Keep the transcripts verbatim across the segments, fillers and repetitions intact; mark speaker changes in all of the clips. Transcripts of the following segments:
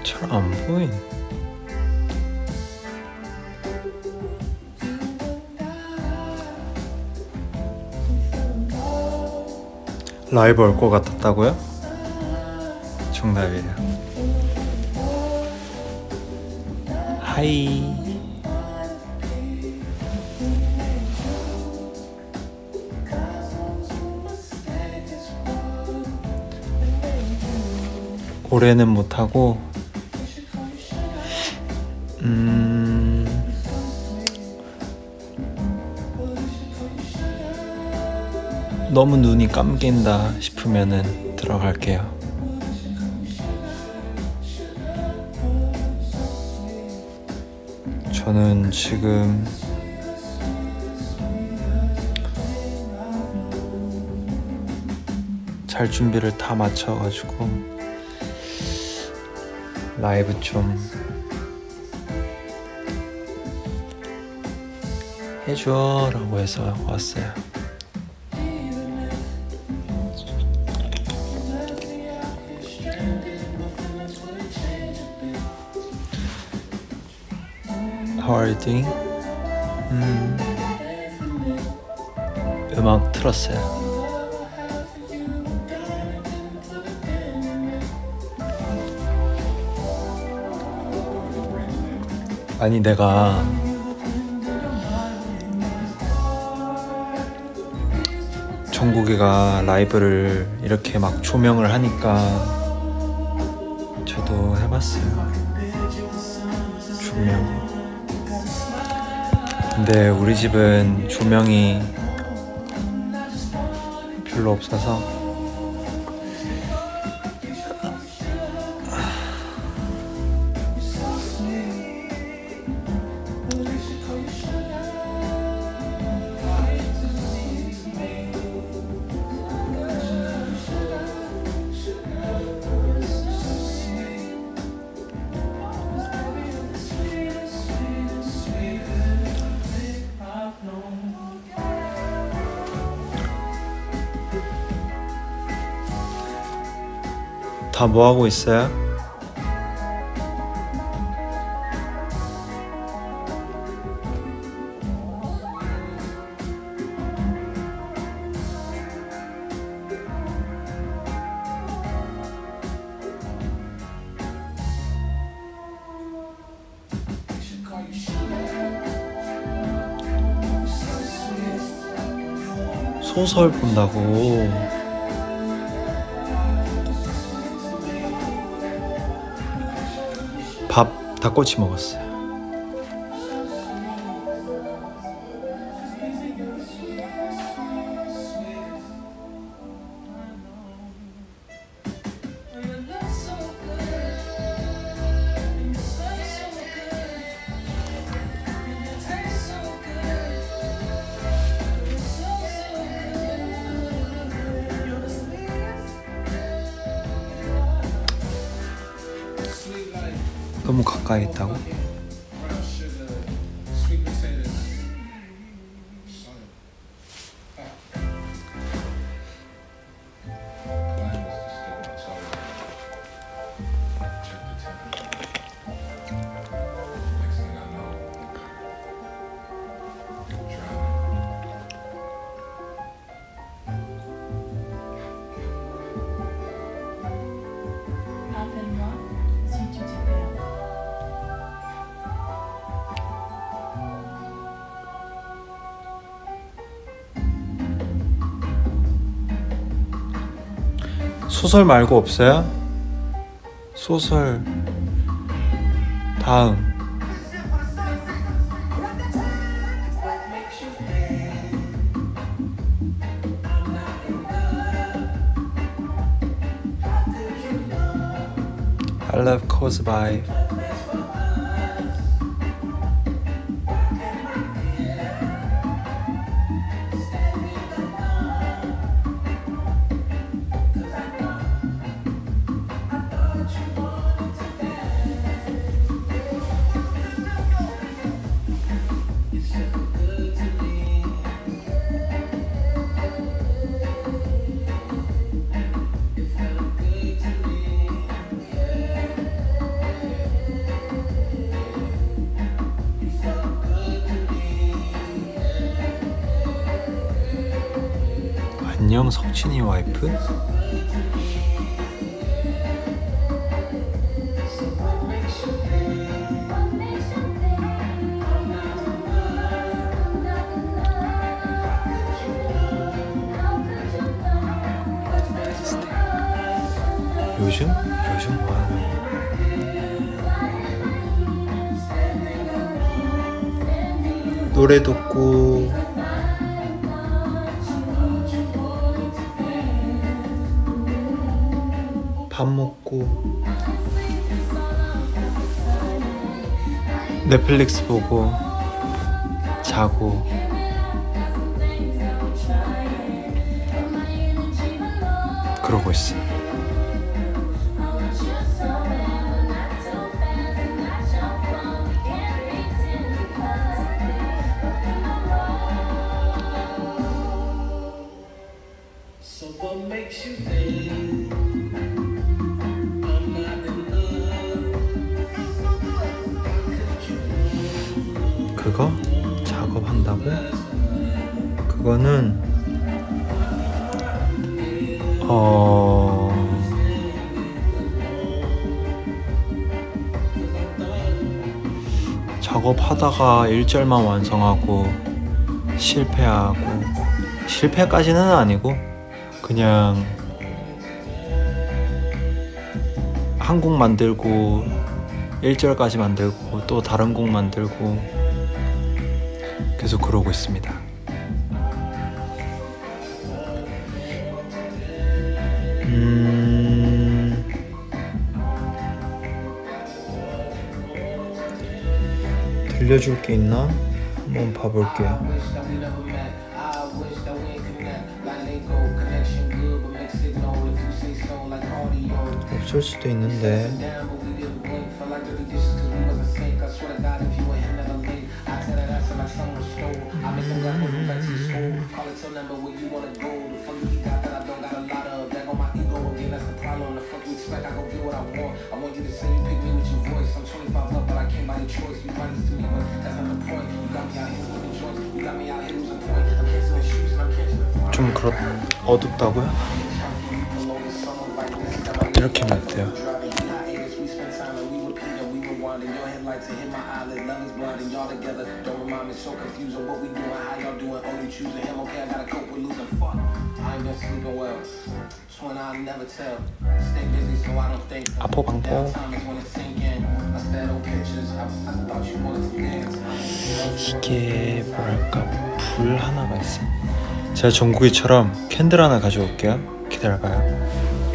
Speaker 1: 잘 안 보인. 라이브 올 것 같았다고요? 정답이에요. 하이. 올해는 못하고 음... 너무 눈이 감긴다 싶으면은 들어갈게요. 저는 지금 잘 준비를 다 마쳐가지고 라이브 좀 해줘 라고 해서 왔어요. How are you doing? 음, 음악 틀었어요. 아니 내가 정국이가 라이브를 이렇게 막 조명을 하니까 저도 해봤어요. 조명. 근데 우리 집은 조명이 별로 없어서 다 뭐하고 있어요? 소설 본다고. 밥 닭꼬치 먹었어요. 너무 가까이 있다고? 소설 말고 없어요? 소설 다음. I love cozy vibe. 안녕 석진이 와이프? 요즘? 요즘 뭐하는 노래 듣고 밥 먹고 넷플릭스 보고 자고 그러고 있어. 그거 작업한다고? 그거는 어... 작업하다가 일 절만 완성하고 실패하고, 실패까지는 아니고 그냥 한 곡 만들고 일 절까지 만들고 또 다른 곡 만들고 계속 그러고 있습니다. 음... 들려줄 게 있나? 한번 봐볼게요. 없을 수도 있는데. 좀 그렇 어둡다고요? 이렇게 하면 돼요. 아포방포. 이게 뭐랄까, 불 하나가 있어. 제가 정국이처럼 캔들 하나 가져올게요. 기다려봐요.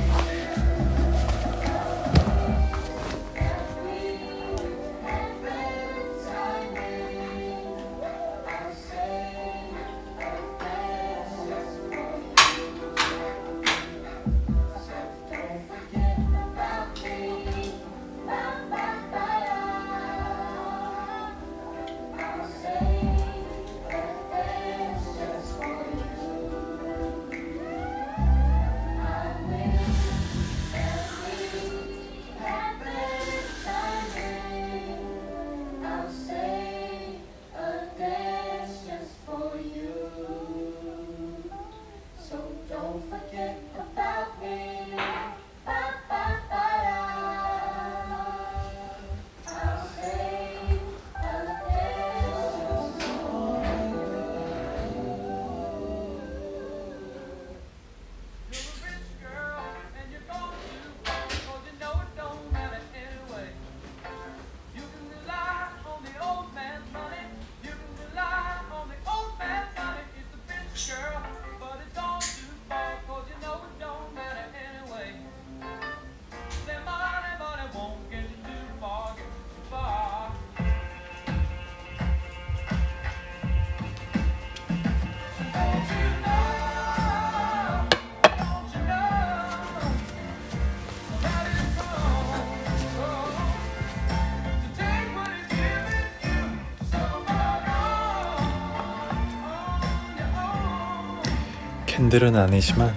Speaker 1: 캔들은 아니지만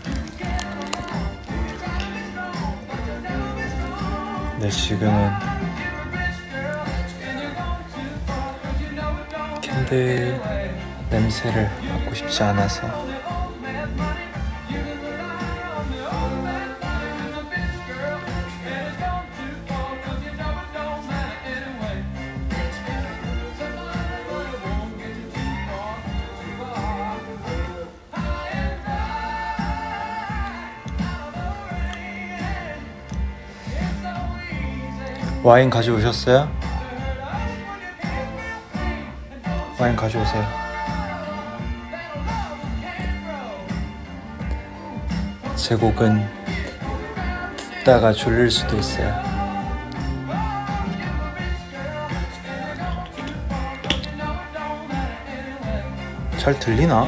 Speaker 1: 내 지금은 캔들 냄새를 맡고 싶지 않아서 와인 가져오셨어요? 와인 가져오세요. 제 곡은 듣다가 졸릴 수도 있어요. 잘 들리나?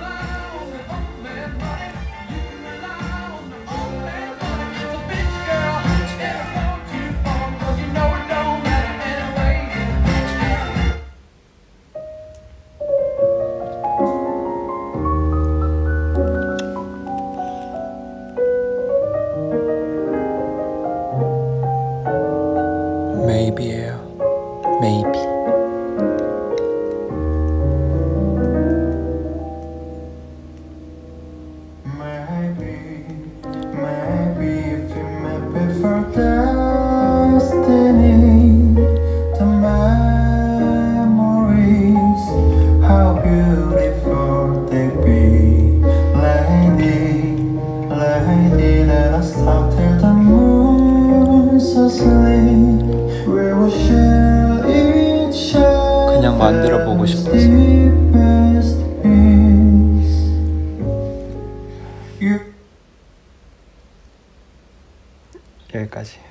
Speaker 1: Maybe예요. Maybe. 그냥 만들어 보고 싶어서. 여기까지.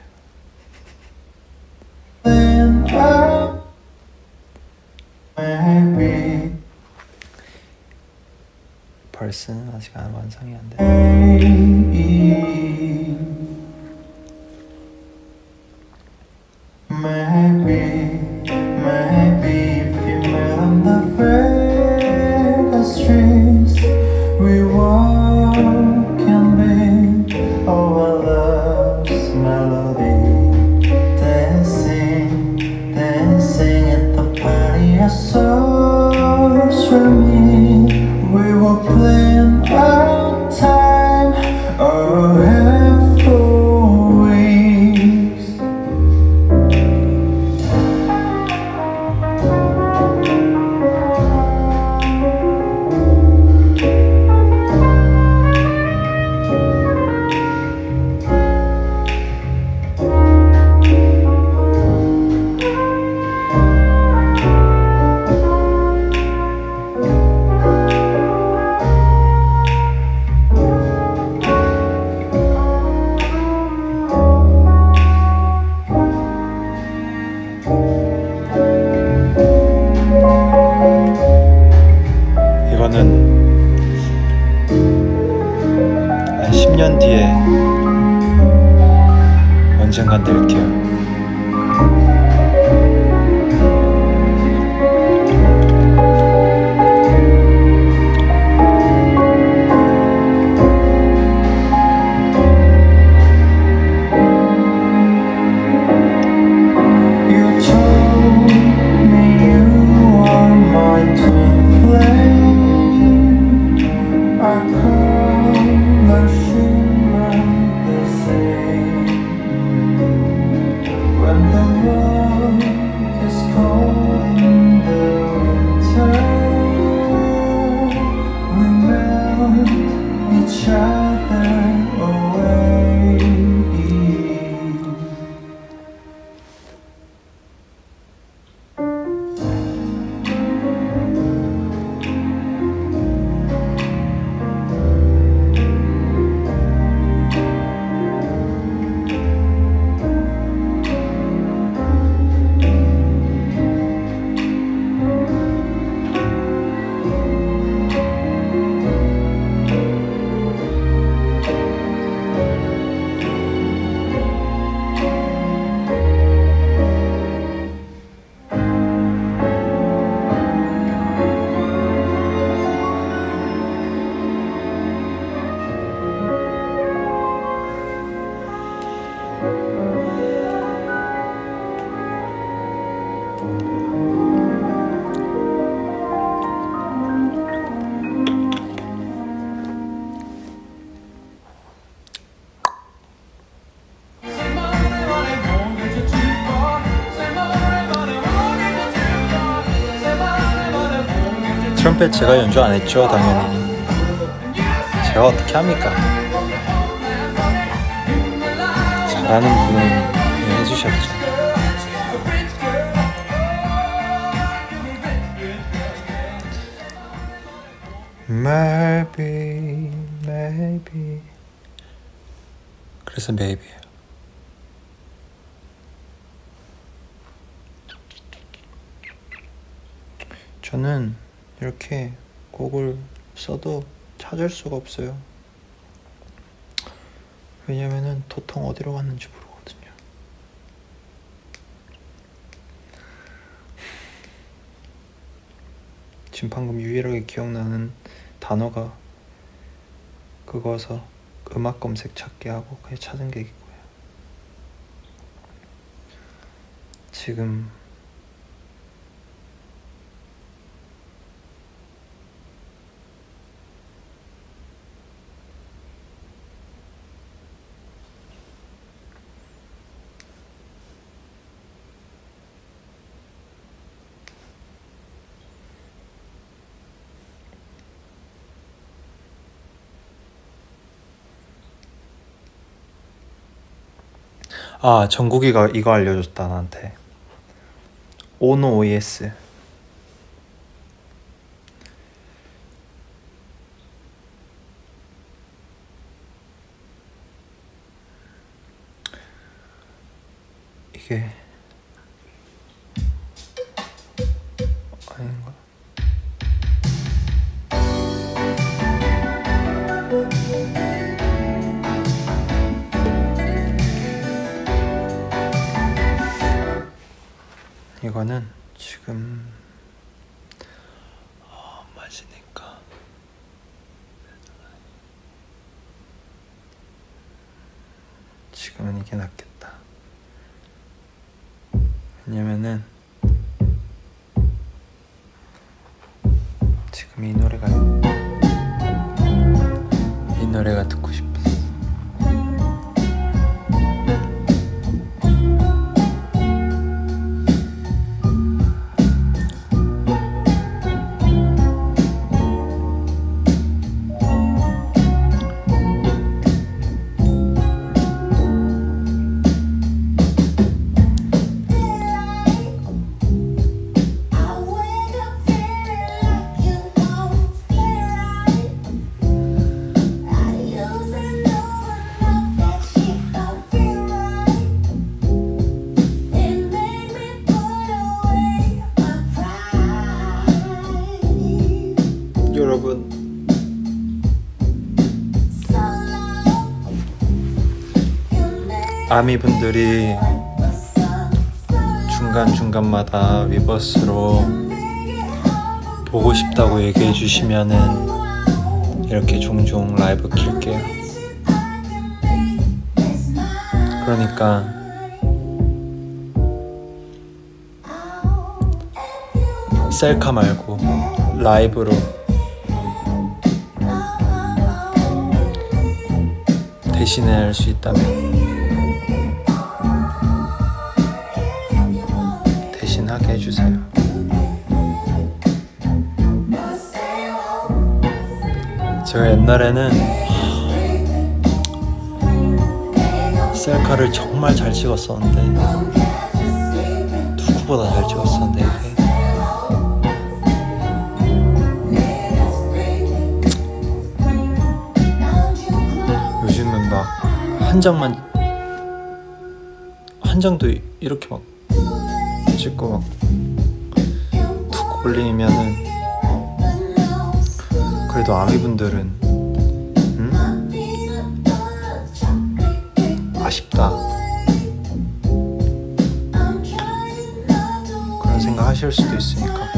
Speaker 1: 벌스는 아직 안 완성이 안 돼. Maybe, maybe if we met on the Vegas streets, we walk and be our love's melody, dancing, dancing at the party. I saw streaming, we were playing our time, our half for weeks. 이거는 한 십 년 뒤에 언젠간 들을게요. 트럼펫 제가 연주 안 했죠, 당연히. 제가 어떻게 합니까? 잘하는 분은 해주셨죠. Maybe, maybe. 그래서 maybe예요. 저는 이렇게 곡을 써도 찾을 수가 없어요. 왜냐면은 도통 어디로 갔는지 모르거든요. 지금 방금 유일하게 기억나는 단어가 그거서 음악 검색 찾기 하고 그게 찾은 게 있고요. 지금 아, 정국이가 이거 알려줬다 나한테. 오노 오이에스. 이게 아닌가? 이거는 지금 어, 맞으니까 지금은 이게 낫겠다. 왜냐면은 지금 이 노래가 이 노래가 듣고 싶어. 여러분, 아미분들이 중간중간마다 위버스로 보고 싶다고 얘기해 주시면은 이렇게 종종 라이브 킬게요. 그러니까 셀카 말고 라이브로 대신할 수 있다면 대신하게 해주세요. 제가 옛날에는 셀카를 정말 잘 찍었었는데 누구보다 잘 찍었었는데 이게 요즘은 막 한 장만 한 장도 이렇게 막 찍고 막 툭 올리면은 그래도 아미분들은 음? 아쉽다 그런 생각 하실 수도 있으니까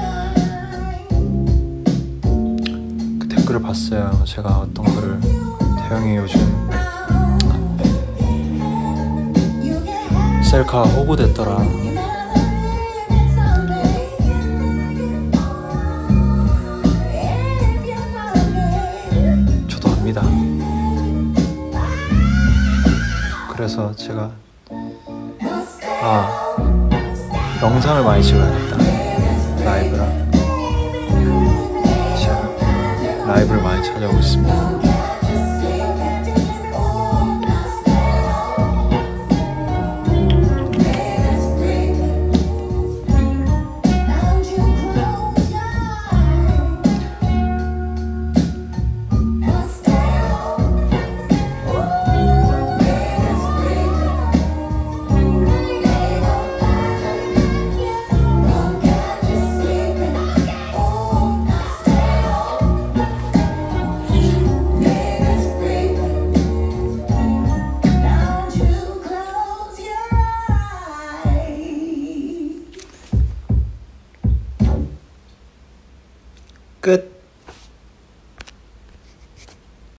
Speaker 1: 그 댓글을 봤어요. 제가 어떤 글을 태영이 요즘 셀카 호구됐더라. 저도 압니다. 그래서 제가 아 영상을 많이 찍어야겠다. 라이브랑 제가 라이브를 많이 찾아오고 있습니다. 끝.